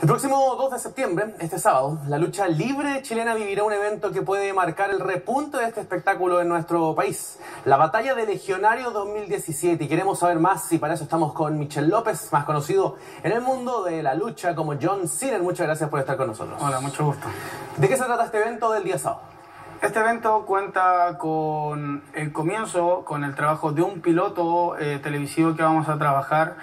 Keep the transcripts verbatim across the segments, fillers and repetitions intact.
El próximo dos de septiembre, este sábado, la lucha libre chilena vivirá un evento que puede marcar el repunte de este espectáculo en nuestro país. La Batalla de Legionarios dos mil diecisiete. Y queremos saber más y para eso estamos con Michel López, más conocido en el mundo de la lucha como John Cena. Muchas gracias por estar con nosotros. Hola, mucho gusto. ¿De qué se trata este evento del día sábado? Este evento cuenta con el comienzo, con el trabajo de un piloto eh, televisivo que vamos a trabajar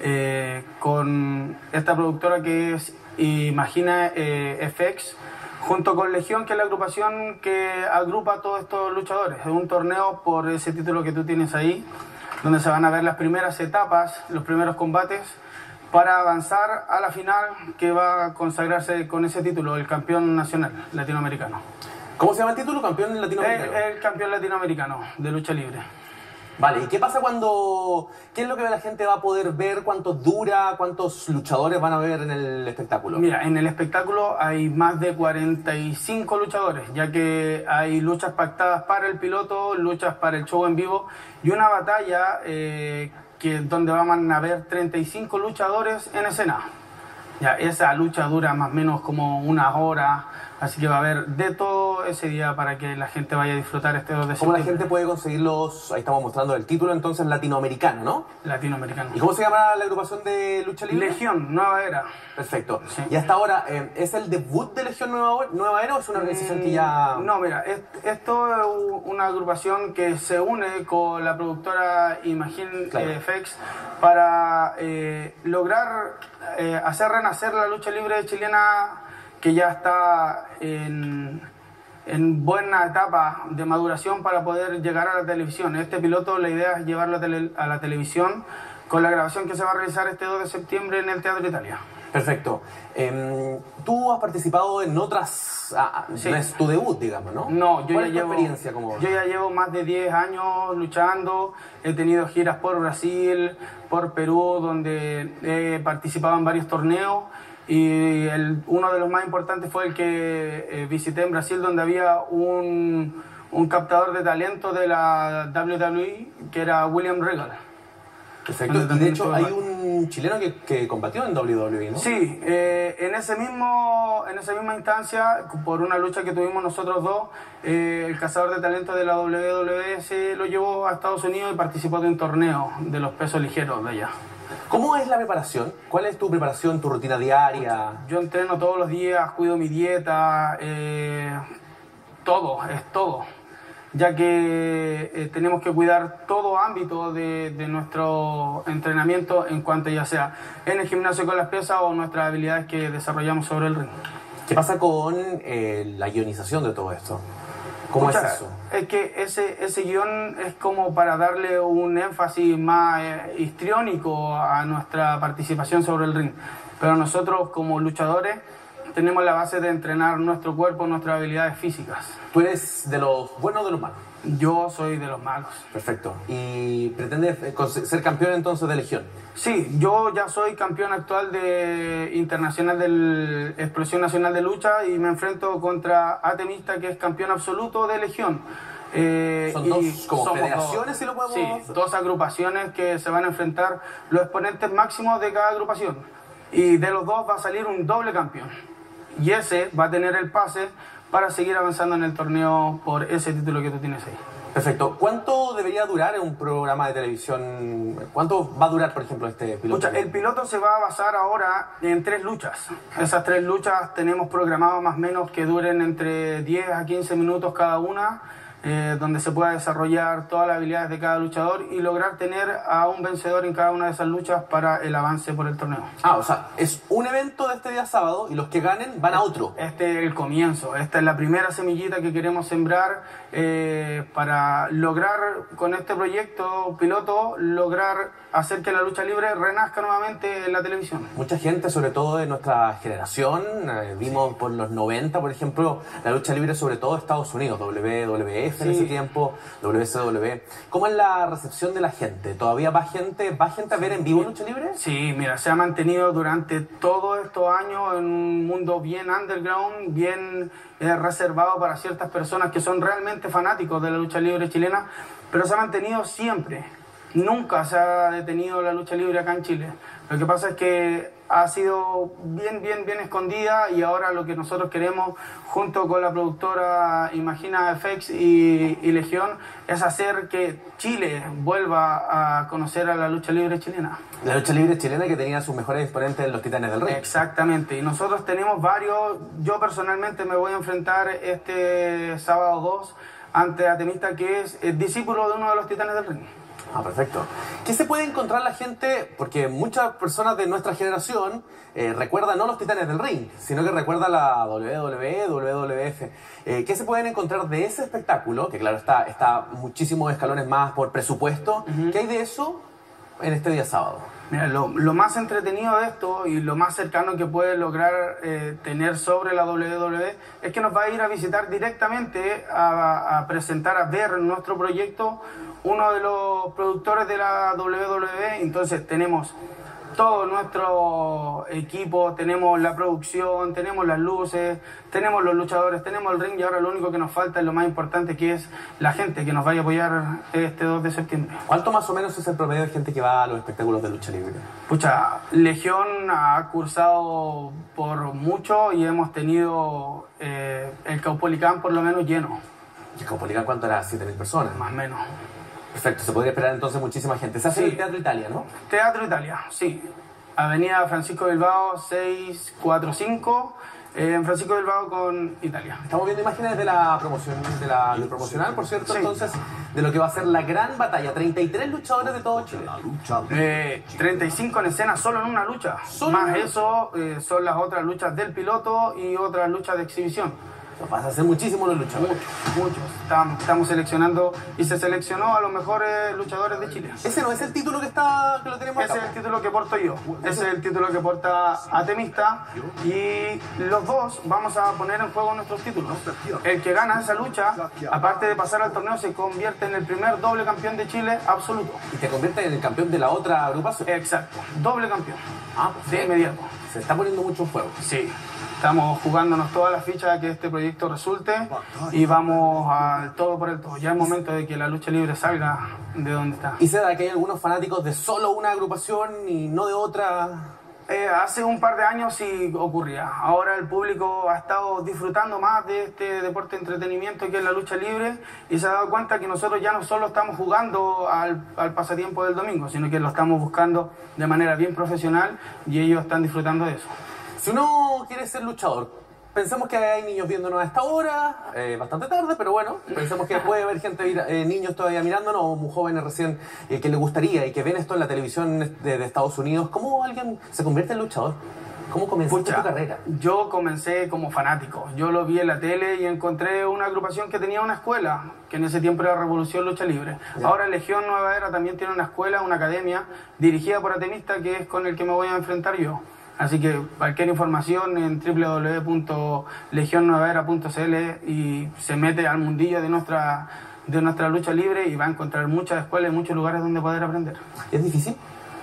eh, con esta productora que es Imagina eh, F X, junto con Legión, que es la agrupación que agrupa a todos estos luchadores. Es un torneo por ese título que tú tienes ahí, donde se van a ver las primeras etapas, los primeros combates, para avanzar a la final que va a consagrarse con ese título, el campeón nacional latinoamericano. ¿Cómo se llama el título? ¿Campeón latinoamericano? El, el campeón latinoamericano de lucha libre. Vale, ¿y qué pasa cuando... ¿Qué es lo que la gente va a poder ver? ¿Cuánto dura? ¿Cuántos luchadores van a ver en el espectáculo? Mira, en el espectáculo hay más de cuarenta y cinco luchadores, ya que hay luchas pactadas para el piloto, luchas para el show en vivo y una batalla eh, que, donde van a haber treinta y cinco luchadores en escena. Ya, esa lucha dura más o menos como una hora, así que va a haber de todo ese día para que la gente vaya a disfrutar este dos de septiembre. ¿Cómo la gente puede conseguirlos? Ahí estamos mostrando el título, entonces latinoamericano, ¿no? Latinoamericano. ¿Y cómo se llama la agrupación de lucha libre? Legión, Nueva Era. Perfecto. Sí. Y hasta ahora, eh, ¿es el debut de Legión Nueva, Nueva Era o es una organización que ya...? No, mira, es, esto es una agrupación que se une con la productora Imagine Claro. eh, F X para eh, lograr eh, hacer renacer la lucha libre chilena, que ya está en, en buena etapa de maduración para poder llegar a la televisión. Este piloto, la idea es llevarlo a, tele, a la televisión con la grabación que se va a realizar este dos de septiembre en el Teatro Italia. Perfecto. Eh, tú has participado en otras... Ah, Sí. No es tu debut, digamos, ¿no? No, yo ¿Cuál ya es tu llevo, experiencia como...? yo ya llevo más de diez años luchando. He tenido giras por Brasil, por Perú, donde he participado en varios torneos. Y el, uno de los más importantes fue el que eh, visité en Brasil, donde había un, un captador de talento de la W W E, que era William Regal. Perfecto. Y de hecho hay un chileno que, que combatió en W W E, ¿no? Sí, eh, en, ese mismo, en esa misma instancia, por una lucha que tuvimos nosotros dos, eh, el cazador de talento de la W W E se lo llevó a Estados Unidos y participó de un torneo de los pesos ligeros de allá. ¿Cómo es la preparación? ¿Cuál es tu preparación, tu rutina diaria? Yo entreno todos los días, cuido mi dieta, eh, todo, es todo, ya que eh, tenemos que cuidar todo ámbito de, de nuestro entrenamiento en cuanto ya sea en el gimnasio con las pesas o nuestras habilidades que desarrollamos sobre el ring. ¿Qué pasa con eh, la guionización de todo esto? ¿Cómo Pucha, es eso? Es que ese, ese guión es como para darle un énfasis más eh, histriónico a nuestra participación sobre el ring. Pero nosotros como luchadores tenemos la base de entrenar nuestro cuerpo, nuestras habilidades físicas. ¿Tú eres de los buenos o de los malos? Yo soy de los malos. Perfecto. ¿Y pretendes eh, ser campeón entonces de Legión? Sí, yo ya soy campeón actual de internacional de Explosión Nacional de Lucha y me enfrento contra Atemista, que es campeón absoluto de Legión. Eh, Son y dos como somos federaciones, dos, si lo podemos... Sí, dos agrupaciones que se van a enfrentar los exponentes máximos de cada agrupación. Y de los dos va a salir un doble campeón. Y ese va a tener el pase para seguir avanzando en el torneo por ese título que tú tienes ahí. Perfecto. ¿Cuánto debería durar un programa de televisión? ¿Cuánto va a durar, por ejemplo, este piloto? Escucha, el piloto se va a basar ahora en tres luchas. Esas tres luchas tenemos programado más o menos que duren entre diez a quince minutos cada una, eh, donde se pueda desarrollar todas las habilidades de cada luchador y lograr tener a un vencedor en cada una de esas luchas para el avance por el torneo. Ah, o sea, es un evento de este día sábado y los que ganen van a otro. Este es el comienzo, esta es la primera semillita que queremos sembrar eh, para lograr con este proyecto piloto, lograr hacer que la lucha libre renazca nuevamente en la televisión. Mucha gente, sobre todo de nuestra generación, eh, vimos por los noventa, por ejemplo, la lucha libre sobre todo de Estados Unidos, W W F en Sí. ese tiempo, W C W. ¿Cómo es la recepción de la gente? ¿Todavía va gente, va gente a ver en vivo lucha libre? Sí, mira, se ha mantenido durante todos estos años en un mundo bien underground, bien eh, reservado para ciertas personas que son realmente fanáticos de la lucha libre chilena, pero se ha mantenido siempre. Nunca se ha detenido la lucha libre acá en Chile. Lo que pasa es que ha sido bien, bien, bien escondida y ahora lo que nosotros queremos, junto con la productora Imagina F X y, y Legión, es hacer que Chile vuelva a conocer a la lucha libre chilena. La lucha libre chilena que tenía sus mejores exponentes en los Titanes del Ring. Exactamente, y nosotros tenemos varios. Yo personalmente me voy a enfrentar este sábado dos ante Atemista, que es el discípulo de uno de los Titanes del Ring. Ah, perfecto. ¿Qué se puede encontrar la gente? Porque muchas personas de nuestra generación eh, recuerdan no los Titanes del Ring, sino que recuerdan la doble u doble u E, doble u doble u F. Eh, ¿Qué se pueden encontrar de ese espectáculo? Que claro, está, está muchísimos escalones más por presupuesto. Uh-huh. ¿Qué hay de eso en este día sábado? Mira, lo, lo más entretenido de esto y lo más cercano que puede lograr eh, tener sobre la doble u doble u E es que nos va a ir a visitar directamente a, a presentar, a ver nuestro proyecto, uno de los productores de la doble u doble u E. Entonces tenemos todo nuestro equipo, tenemos la producción, tenemos las luces, tenemos los luchadores, tenemos el ring, y ahora lo único que nos falta es lo más importante, que es la gente que nos vaya a apoyar este dos de septiembre. ¿Cuánto más o menos es el promedio de gente que va a los espectáculos de lucha libre? Pucha, Legión ha cursado por mucho y hemos tenido eh, el Caupolicán por lo menos lleno. ¿Y el Caupolicán cuánto era? ¿siete mil personas? Más o menos. Perfecto, se podría esperar entonces muchísima gente. Se hace sí. En el Teatro Italia, ¿no? Teatro Italia, sí. Avenida Francisco Bilbao seiscientos cuarenta y cinco, eh, en Francisco Bilbao con Italia. Estamos viendo imágenes de la promoción, de la, del promocional, por cierto, sí. Entonces, de lo que va a ser la gran batalla. treinta y tres luchadores de todo Chile. Eh, treinta y cinco en escena solo en una lucha. ¿Solo? Más eso eh, son las otras luchas del piloto y otras luchas de exhibición. Vas a hacer muchísimos los luchadores. Muchos, muchos. Estamos, estamos seleccionando y se seleccionó a los mejores luchadores de Chile. ¿Ese no es el título que está que lo tenemos acá? Ese es el título que porto yo. Ese es el título que porta Atemista. Y los dos vamos a poner en juego nuestros títulos. El que gana esa lucha, aparte de pasar al torneo, se convierte en el primer doble campeón de Chile absoluto. ¿Y te convierte en el campeón de la otra agrupación? Exacto. Doble campeón. Ah, pues de inmediato. Se está poniendo mucho en juego. Sí. Estamos jugándonos todas las fichas a que este proyecto resulte y vamos al todo por el todo. Ya es momento de que la lucha libre salga de donde está. ¿Y se da que hay algunos fanáticos de solo una agrupación y no de otra? Eh, hace un par de años sí ocurría. Ahora el público ha estado disfrutando más de este deporte de entretenimiento que es la lucha libre y se ha dado cuenta que nosotros ya no solo estamos jugando al, al pasatiempo del domingo, sino que lo estamos buscando de manera bien profesional y ellos están disfrutando de eso. Si uno quiere ser luchador, pensemos que hay niños viéndonos a esta hora, eh, bastante tarde, pero bueno, pensemos que puede haber gente, eh, niños todavía mirándonos, o muy jóvenes recién, eh, que les gustaría y que ven esto en la televisión de, de Estados Unidos. ¿Cómo alguien se convierte en luchador? ¿Cómo comenzaste tu carrera? Yo comencé como fanático. Yo lo vi en la tele y encontré una agrupación que tenía una escuela, que en ese tiempo era Revolución Lucha Libre. Yeah. Ahora Legión Nueva Era también tiene una escuela, una academia, dirigida por Atemista, que es con el que me voy a enfrentar yo. Así que cualquier información en doble u doble u doble u punto legion nueva era punto c l y se mete al mundillo de nuestra, de nuestra lucha libre y va a encontrar muchas escuelas y muchos lugares donde poder aprender. ¿Es difícil?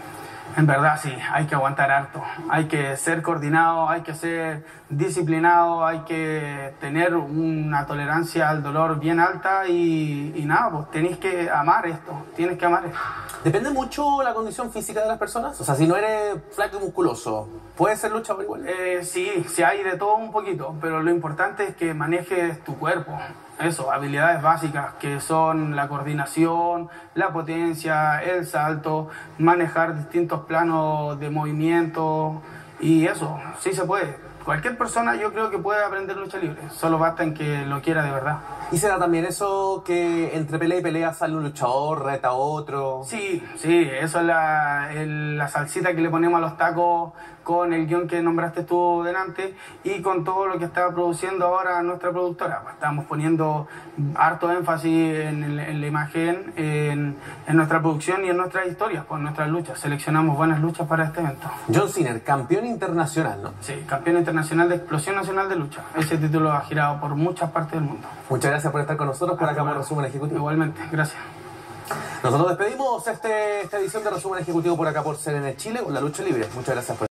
En verdad sí, hay que aguantar harto, hay que ser coordinado, hay que ser disciplinado, hay que tener una tolerancia al dolor bien alta y, y nada, pues tenéis que amar esto, tienes que amar esto. ¿Depende mucho la condición física de las personas? O sea, si no eres flaco y musculoso, ¿puedes ser luchador igual? Eh, sí, sí hay de todo un poquito, pero lo importante es que manejes tu cuerpo. Eso, habilidades básicas que son la coordinación, la potencia, el salto, manejar distintos planos de movimiento y eso, sí se puede. Cualquier persona yo creo que puede aprender lucha libre, solo basta en que lo quiera de verdad. ¿Y se da también eso que entre pelea y pelea sale un luchador, reta a otro? Sí, sí, eso es la, el, la salsita que le ponemos a los tacos con el guión que nombraste tú delante y con todo lo que está produciendo ahora nuestra productora. Estamos poniendo harto énfasis en, el, en la imagen, en, en nuestra producción y en nuestras historias, por nuestras luchas. Seleccionamos buenas luchas para este evento. John Sinner, campeón internacional, ¿no? Sí, campeón internacional de Explosión Nacional de Lucha. Ese título ha girado por muchas partes del mundo. Muchas gracias por estar con nosotros, por acá por Resumen Ejecutivo. Igualmente, gracias. Nosotros despedimos este, esta edición de Resumen Ejecutivo por acá por C N N Chile con la lucha libre. Muchas gracias por